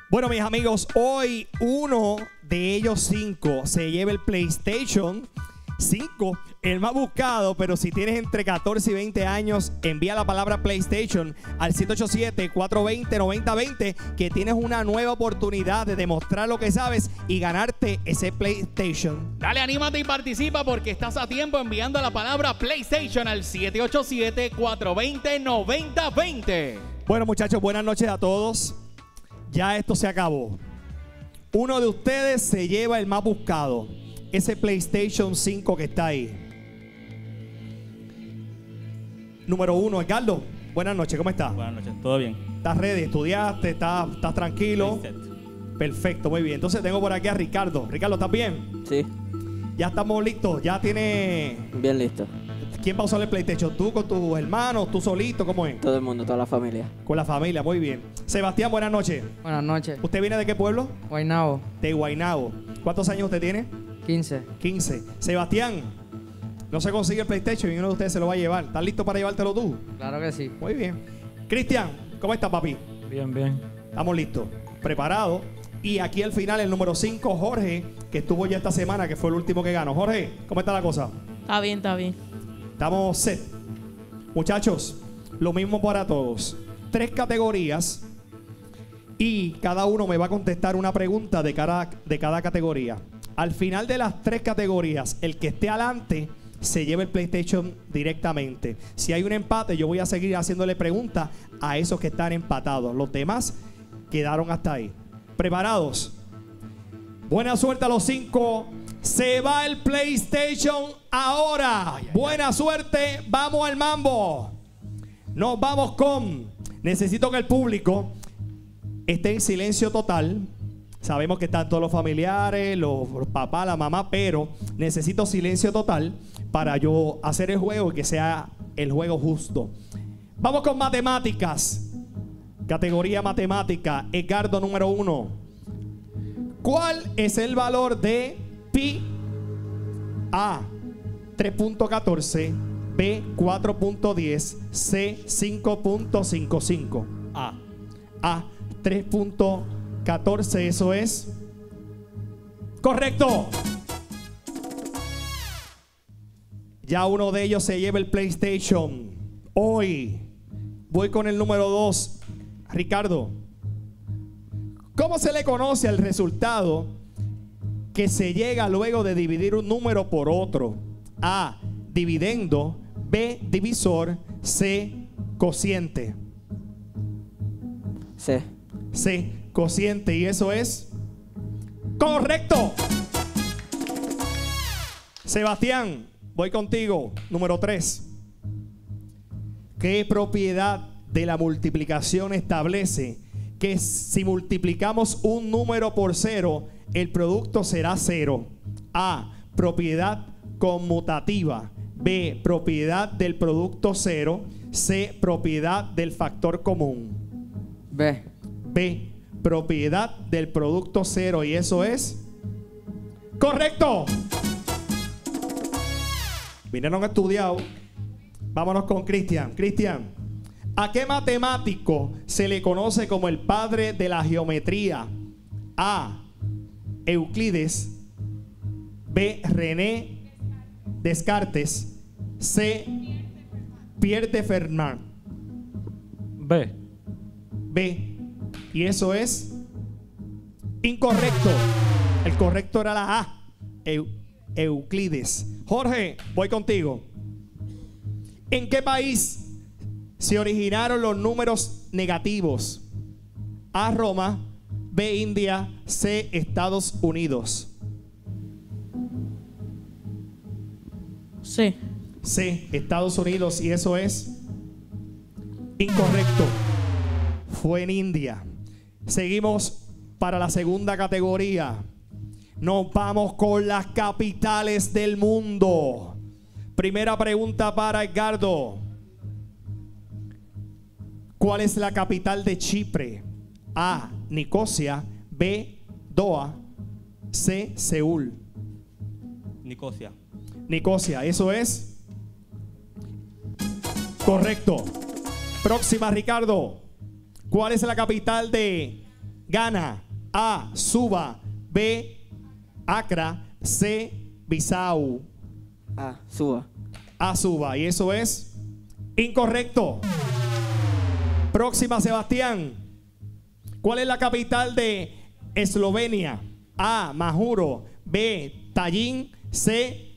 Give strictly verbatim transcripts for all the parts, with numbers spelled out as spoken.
Bueno, mis amigos, hoy uno de ellos cinco se lleva el PlayStation cinco, el más buscado. Pero si tienes entre catorce y veinte años, envía la palabra PlayStation al siete ocho siete, cuatro dos cero, nueve cero dos cero, que tienes una nueva oportunidad de demostrar lo que sabes y ganarte ese PlayStation. Dale, anímate y participa porque estás a tiempo enviando la palabra PlayStation al siete ocho siete, cuatro dos cero, nueve cero dos cero. Bueno, muchachos, buenas noches a todos. Ya esto se acabó. Uno de ustedes se lleva el más buscado, ese PlayStation cinco que está ahí. Número uno, Edgardo. Buenas noches, ¿cómo estás? Buenas noches, ¿todo bien? ¿Estás ready? ¿Estudiaste? ¿Estás, estás tranquilo? Perfecto, muy bien. Entonces tengo por aquí a Ricardo. Ricardo, ¿estás bien? Sí. Ya estamos listos. Ya tiene... Bien listo. ¿Quién va a usar el PlayStation? ¿Tú con tus hermanos? ¿Tú solito? ¿Cómo es? Todo el mundo, toda la familia. Con la familia, muy bien. Sebastián, buenas noches. Buenas noches. ¿Usted viene de qué pueblo? Guaynabo. De Guaynabo. ¿Cuántos años usted tiene? quince. quince. Sebastián, no se consigue el PlayStation y uno de ustedes se lo va a llevar. ¿Estás listo para llevártelo tú? Claro que sí. Muy bien. Cristian, ¿cómo estás, papi? Bien, bien. Estamos listos, preparados. Y aquí al final el número cinco, Jorge, que estuvo ya esta semana, que fue el último que ganó. Jorge, ¿cómo está la cosa? Está bien, está bien. Estamos set. Muchachos, lo mismo para todos. Tres categorías y cada uno me va a contestar una pregunta de cada, de cada categoría. Al final de las tres categorías, el que esté adelante se lleva el PlayStation directamente. Si hay un empate, yo voy a seguir haciéndole preguntas a esos que están empatados. Los demás quedaron hasta ahí. ¿Preparados? Buena suerte a los cinco. Se va el PlayStation ahora. Ay, ay, Buena ay. suerte. Vamos al mambo. Nos vamos con... Necesito que el público esté en silencio total. Sabemos que están todos los familiares, los, los papás, la mamá, pero necesito silencio total para yo hacer el juego y que sea el juego justo. Vamos con matemáticas. Categoría matemática. Edgardo, número uno. ¿Cuál es el valor de pi? A, tres punto catorce. B, cuatro punto diez. C, cinco punto cincuenta y cinco. A. A, tres punto catorce. Eso es correcto. Ya uno de ellos se lleva el PlayStation. Hoy voy con el número dos. Ricardo, ¿cómo se le conoce al resultado que se llega luego de dividir un número por otro? A, dividendo. B, divisor. C, cociente. C. C, cociente. Y eso es correcto. Sebastián, voy contigo. Número tres. ¿Qué propiedad de la multiplicación establece que si multiplicamos un número por cero, el producto será cero? A, propiedad conmutativa. B, propiedad del producto cero. C, propiedad del factor común. B. B, propiedad del producto cero. Y eso es correcto. Vinieron estudiados. Vámonos con Cristian. Cristian, ¿a qué matemático se le conoce como el padre de la geometría? A, Euclides. B, René Descartes. C, Pierre de Fermat. B. B. Y eso es incorrecto. El correcto era la A, Eu, Euclides. Jorge, voy contigo. ¿En qué país se originaron los números negativos? A, Roma. B, India. C, Estados Unidos. Sí. C, Estados Unidos. Y eso es incorrecto. Fue en India. Seguimos para la segunda categoría. Nos vamos con las capitales del mundo. Primera pregunta para Edgardo. ¿Cuál es la capital de Chipre? A, Nicosia. B, Doha. C, Seúl. Nicosia. Nicosia, eso es correcto. Próxima, Ricardo. ¿Cuál es la capital de Ghana. A. Suba. B. Accra. C. Bissau. A. Suba. A. Suba. Y eso es incorrecto. Próxima, Sebastián. ¿Cuál es la capital de Eslovenia? A. Majuro. B. Tallin. C.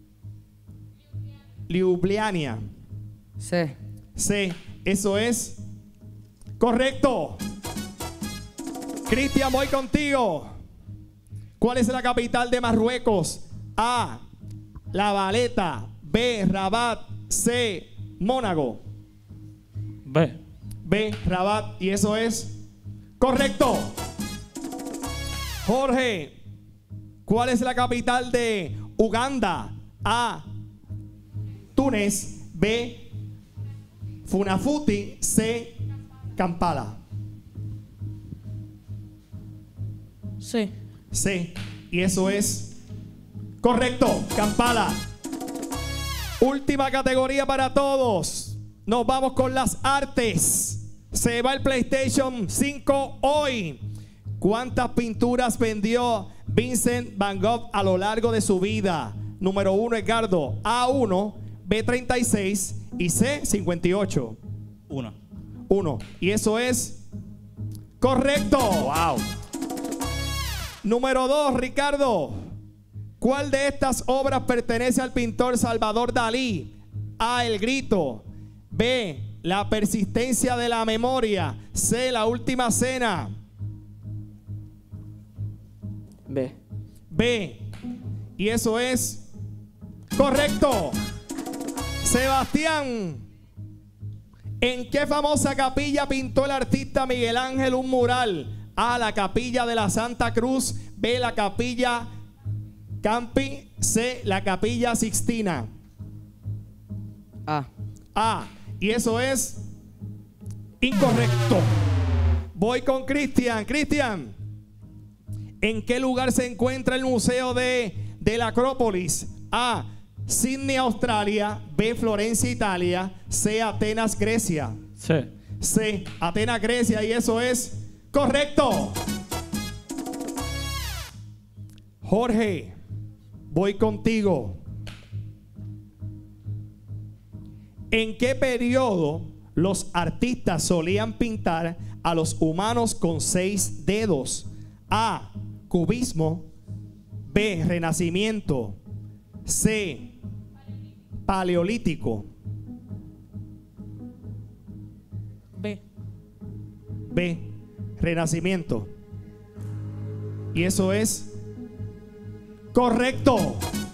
Ljubljana. C. C. Eso es correcto. Cristian, voy contigo. ¿Cuál es la capital de Marruecos? A. La Valeta. B. Rabat. C. Mónaco. B. B. Rabat. Y eso es correcto. Jorge, ¿cuál es la capital de Uganda? A. Túnez. B. Funafuti. C. Kampala. Sí. C. Y eso es correcto. Kampala. Última categoría para todos. Nos vamos con las artes. Se va el PlayStation cinco hoy. ¿Cuántas pinturas vendió Vincent Van Gogh a lo largo de su vida? Número uno, Edgardo. A uno, B treinta y seis y C cincuenta y ocho. Uno. uno. Y eso es correcto. Wow. Número dos, Ricardo. ¿Cuál de estas obras pertenece al pintor Salvador Dalí? A. El grito. B. La persistencia de la memoria. C. La última cena. B. B. Y eso es correcto. Sebastián, ¿en qué famosa capilla pintó el artista Miguel Ángel un mural? A. La capilla de la Santa Cruz. B. La capilla Campi. C. La capilla Sixtina. A. A. Y eso es incorrecto. Voy con Cristian. Cristian, ¿en qué lugar se encuentra el museo de, de la Acrópolis? A. Sydney, Australia. B. Florencia, Italia. C. Atenas, Grecia. C. C. Atenas, Grecia. Y eso es correcto. Jorge, voy contigo. ¿En qué periodo los artistas solían pintar a los humanos con seis dedos? A. Cubismo. B. Renacimiento. C. Paleolítico. B. B. Renacimiento. Y eso es correcto.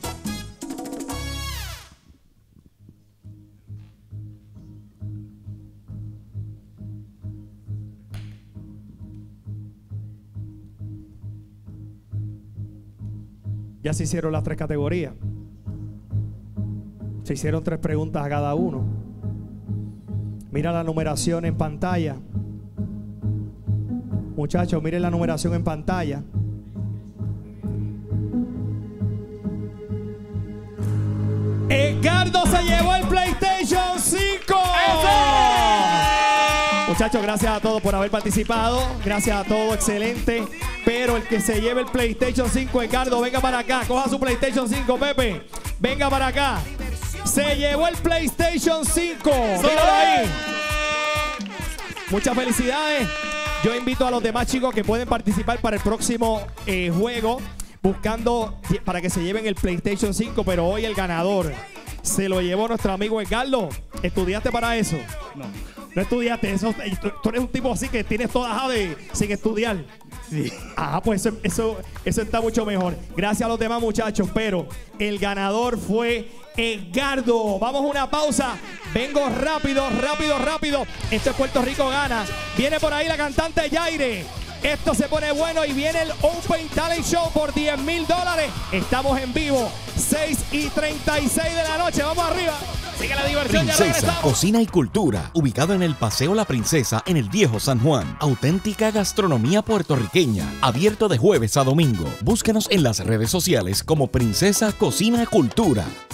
Ya se hicieron las tres categorías. Se hicieron tres preguntas a cada uno. Mira la numeración en pantalla. Muchachos, miren la numeración en pantalla. Edgardo se llevó el PlayStation cinco. Muchachos, gracias a todos por haber participado. Gracias a todos, excelente. Pero el que se lleve el PlayStation cinco, Edgardo, venga para acá. Coja su PlayStation cinco, Pepe. Venga para acá. Se llevó el PlayStation cinco. Míralo ahí. Muchas felicidades. Yo invito a los demás chicos que pueden participar para el próximo eh, juego, buscando para que se lleven el PlayStation cinco. Pero hoy el ganador se lo llevó nuestro amigo Edgardo. ¿Estudiaste para eso? No. No estudiaste. Eso, tú eres un tipo así que tienes toda de sin estudiar. Sí. Ah, pues eso, eso, eso está mucho mejor. Gracias a los demás muchachos, pero el ganador fue Edgardo. Vamos a una pausa. Vengo rápido, rápido, rápido. Esto es Puerto Rico Gana. Viene por ahí la cantante Yaire. Esto se pone bueno y viene el Open Talent Show por diez mil dólares. Estamos en vivo, seis y treinta y seis de la noche. Vamos arriba. Sigue la diversión. Princesa Cocina y Cultura, ubicado en el Paseo La Princesa en el Viejo San Juan. Auténtica gastronomía puertorriqueña, abierto de jueves a domingo. Búsquenos en las redes sociales como Princesa Cocina y Cultura.